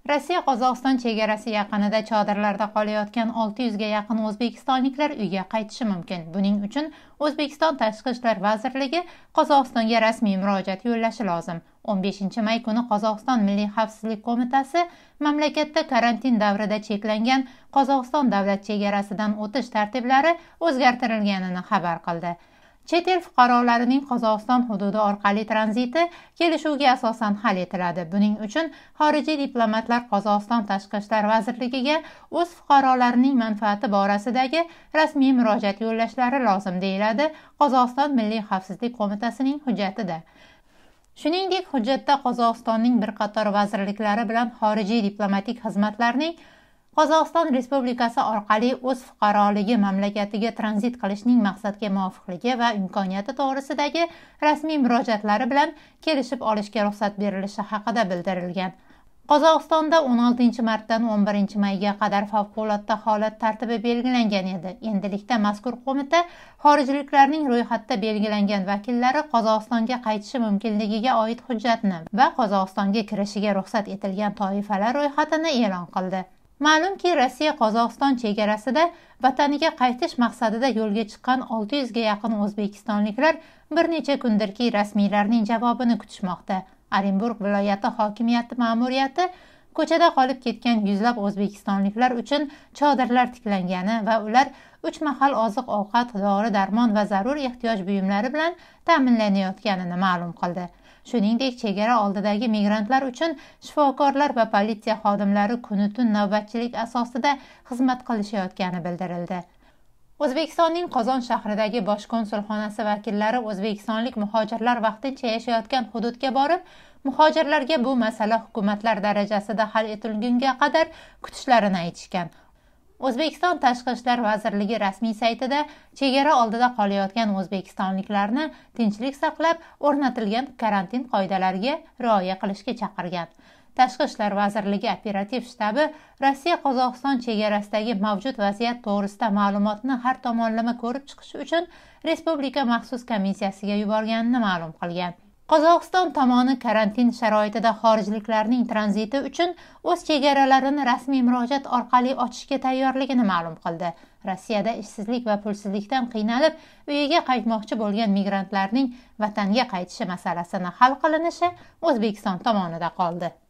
Rossiya Qozog'iston chegarasi yaqinida chodirlarda qolayotgan 600 ga yaqin o'zbekistonliklar uyga qaytishi mumkin. Buning uchun O'zbekiston Tashqi ishlar vazirligi Qozog'istonga rasmiy murojaat yo'llashi lozim. 15 may kuni Qozog'iston Milliy xavfsizlik qo'mitasi mamlakatda karantin davrida cheklangan Qozog'iston davlat chegarasidan o'tish tartiblari o'zgartirilganini xabar qildi. Chet el fuqarolarining Qozog'iston hududi orqali tranziti kelishuvga asosan hal etiladi. Buning uchun xorijiy diplomatlar Qozog'iston Tashqi ishlar vazirligiga o'z fuqarolarining manfaati borasidagi rasmiy murojaat yo'llashlari lozim, deyiladi Qozog'iston Milliy xavfsizlik qo'mitasining hujjatida. Shuningdek, hujjatda Qozog'istonning bir qator vazirliklari bilan xorijiy diplomatik xizmatlarning Qozog'iston Respublikasi orqali o'z fuqaroligi mamlakatiga tranzit qilishning maqsadga muvofiqligi va imkoniyati to'g'risidagi rasmiy murojaatlari bilan kelishib olishga ruxsat berilishi haqida bildirilgan. Qozog'istonda 16 martdan 11 mayga qadar favqulodda holat tartibi belgilangan edi. Endilikda mazkur qo'mita xorijliklarning ro'yxatda belgilangan vakillari Qozog'istonga qaytishi mumkinligiga oid hujjatni va Qozog'istonga kirishiga ruxsat etilgan toifalar ro'yxatini e'lon qildi. Ma'lumki, Rossiya Qozog'iston chegarasida vataniga qaytish maqsadida yo'lga chiqqan 600 ga yaqin o'zbekistonliklar bir necha kundirki rasmiylarning javobini kutishmoqda. Orenburg viloyati hokimiyati ma'muriyati ko'chada qolib ketgan yuzlab o'zbekistonliklar uchun chodirlar tiklangani va ular 3 mahal oziq-ovqat, dori-darmon va zarur ehtiyoj buyumlari bilan ta'minlanayotganini ma'lum qildi. Shuningdek, chegara oldidagi migrantlar uchun shifokorlar va politsiya xodimlari kuni-tun navbatchilik asosida xizmat qilishayotgani bildirildi. O'zbekistonning Qozon shahridagi bosh konsulxonasi vakillari o'zbekistonlik muhojirlar vaqtincha yashayotgan hududga borib, muhojirlarga bu masala hukumatlar darajasida hal etilgunga qadar kutishlarini aytishgan. O'zbekiston Tashqi ishlar vazirligi rasmiy saytida chegara oldida qolayotgan o'zbekistonliklarni tinchlik saqlab o'rnatilgan karantin qoidalariga rioya qilishga chaqirgan. Tashqi ishlar vazirligi operativ shtabi Rossiya Qozog'iston chegarasidagi mavjud vaziyat to'g'risida ma'lumotni har tomonlama ko'rib chiqish uchun respublika maxsus komissiyasiga yuborganini ma'lum qilgan. Qozog'iston tomoni karantin sharoitida xorijliklarning tranziti uchun o'z chegaralarini rasmiy murojaat orqali ochishga tayyorligini ma'lum qildi. Rossiyada ishsizlik va pulsizlikdan qiynalib uyiga qaytmoqchi bo'lgan migrantlarning vatanga qaytishi masalasini hal qilinishi O'zbekiston tomonida qoldi.